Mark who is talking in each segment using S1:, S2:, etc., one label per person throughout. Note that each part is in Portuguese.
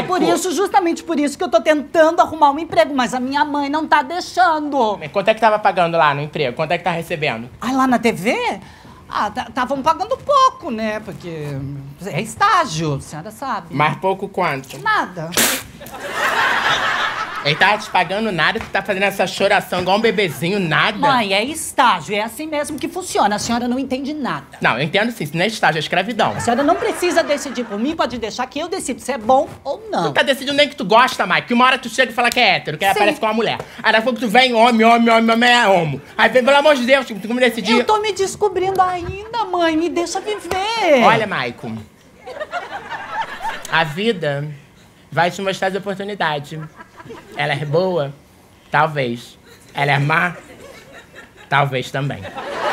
S1: É por isso, justamente por isso, que eu tô tentando arrumar um emprego, mas a minha mãe não tá deixando.
S2: Quanto é que tava pagando lá no emprego? Quanto é que tá recebendo?
S1: Ah, lá na TV? Ah, estavam pagando pouco, né? Porque é estágio, a senhora sabe.
S2: Mais pouco quanto?
S1: Nada.
S2: Ele tá te pagando nada, tu tá fazendo essa choração igual um bebezinho, nada.
S1: Mãe, é estágio, é assim mesmo que funciona. A senhora não entende nada.
S2: Não, eu entendo sim, isso não é estágio, é escravidão.
S1: A senhora não precisa decidir por mim, pode deixar que eu decido se é bom ou não.
S2: Tu tá decidindo nem que tu gosta, Mike. Que uma hora tu chega e fala que é hétero, que aí
S1: Sim.
S2: aparece com uma mulher. Aí daqui a pouco tu vem, homem, é homo. Aí vem, pelo amor de Deus, tu como decidir.
S1: Eu tô me descobrindo ainda, mãe. Me deixa viver.
S2: Olha, Maicon. A vida vai te mostrar as oportunidades. Ela é boa? Talvez. Ela é má? Talvez também.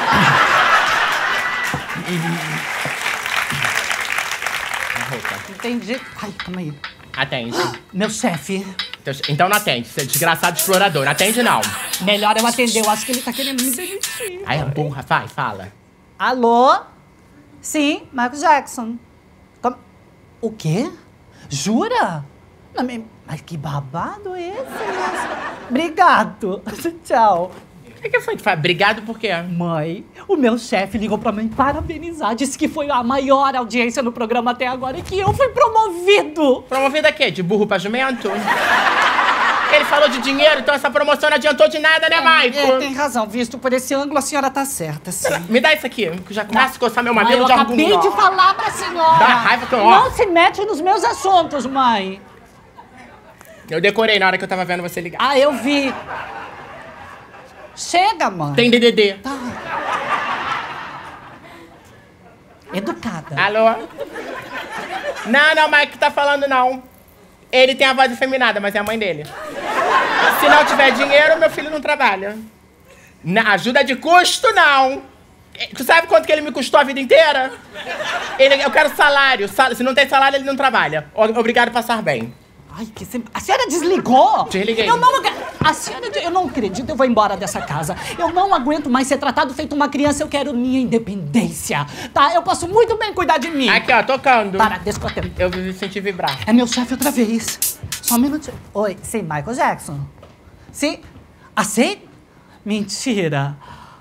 S1: Entendi. Ai, calma aí.
S2: Atende.
S1: Meu chefe.
S2: Então não atende, seu desgraçado explorador. Não atende, não.
S1: Melhor eu atender. Eu acho que ele tá querendo me demitir.
S2: Aí, burra, vai, fala.
S1: Alô? Sim, Michael Jackson. O quê? Jura? Não, mas que babado é esse, moça? Obrigado. Tchau.
S2: O que foi? Tu fala, obrigado por quê?
S1: Mãe, o meu chefe ligou pra mim parabenizar. Disse que foi a maior audiência no programa até agora e que eu fui promovido.
S2: Promovido a quê? De burro pra jumento? Ele falou de dinheiro, então essa promoção não adiantou de nada, né, Maicon?
S1: Tem razão. Visto por esse ângulo, a senhora tá certa, sim.
S2: Me dá isso aqui, que já começa a coçar meu mamilo
S1: Eu
S2: de
S1: acabei
S2: argumento.
S1: de falar pra senhora.
S2: Dá raiva que eu... ó.
S1: Não se mete nos meus assuntos, mãe.
S2: Eu decorei na hora que eu tava vendo você ligar.
S1: Ah, eu vi. Chega, mãe.
S2: Tem DDD.
S1: Tá. Educada.
S2: Alô? Não, Mike tá falando não. Ele tem a voz efeminada, mas é a mãe dele. Se não tiver dinheiro, meu filho não trabalha. Na ajuda de custo, não. Tu sabe quanto que ele me custou a vida inteira? Eu quero salário. Se não tem salário, ele não trabalha. Obrigado, passar bem.
S1: Ai, a senhora desligou?
S2: Desliguei.
S1: A senhora... Eu não acredito, eu vou embora dessa casa. Eu não aguento mais ser tratado feito uma criança, eu quero minha independência, tá? Eu posso muito bem cuidar de mim.
S2: Aqui, ó, tocando.
S1: Para, deixa que eu atendo.
S2: Eu senti vibrar.
S1: É meu chefe outra vez. Só um minutinho. Oi, sim, Michael Jackson? Sim? Aceita? Mentira.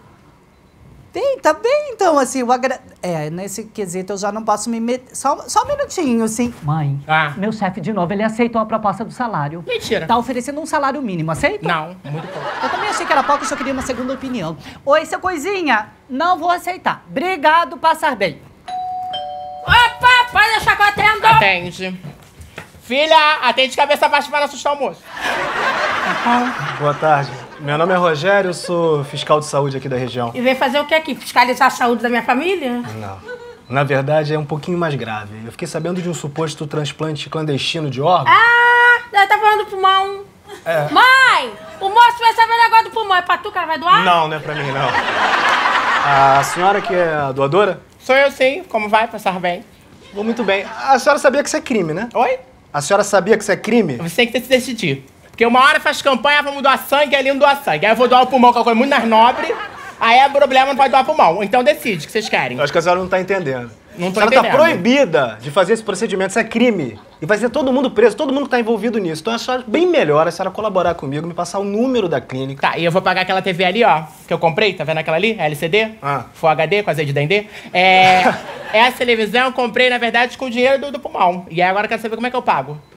S1: Tá bem, então, assim, nesse quesito eu já não posso me meter... Só um minutinho, sim. Mãe, meu chefe de novo, ele aceitou a proposta do salário.
S2: Mentira.
S1: Tá oferecendo um salário mínimo, aceita?
S2: Não, muito pouco.
S1: Eu também achei que era pouco, eu só queria uma segunda opinião. Oi, seu coisinha, não vou aceitar. Obrigado, passar bem.
S3: Opa, pode deixar que eu atendo.
S2: Atende. Filha, atende de cabeça baixa para assustar o moço.
S4: Boa tarde. Meu nome é Rogério, eu sou fiscal de saúde aqui da região.
S3: E veio fazer o que aqui? Fiscalizar a saúde da minha família?
S4: Não. Na verdade, é um pouquinho mais grave. Eu fiquei sabendo de um suposto transplante clandestino de órgãos.
S3: Ah, ela tá falando do pulmão.
S4: É.
S3: Mãe, o moço vai saber o negócio do pulmão. É pra tu que ela vai doar?
S4: Não, não é pra mim, não. A senhora que é a doadora?
S2: Sou eu sim, como vai, passar bem?
S4: Vou muito bem. A senhora sabia que isso é crime, né?
S2: Oi?
S4: A senhora sabia que isso é crime?
S2: Você tem que se decidir. Porque uma hora faz campanha, vamos doar sangue, aí ele não doa sangue. Aí eu vou doar o pulmão, que é uma coisa muito mais nobre. Aí é problema, não pode doar pulmão. Então decide o que vocês querem.
S4: Eu acho que a senhora não tá entendendo.
S2: Não tô
S4: a senhora
S2: entendendo.
S4: tá proibida de fazer esse procedimento, isso é crime. E vai ser todo mundo preso, todo mundo que tá envolvido nisso. Então eu acho bem melhor a senhora colaborar comigo, me passar o número da clínica.
S2: Tá, e eu vou pagar aquela TV ali, ó, que eu comprei, tá vendo aquela ali? LCD? Full HD, com azeite de dendê. Essa televisão eu comprei, na verdade, com o dinheiro do pulmão. E aí agora eu quero saber como é que eu pago.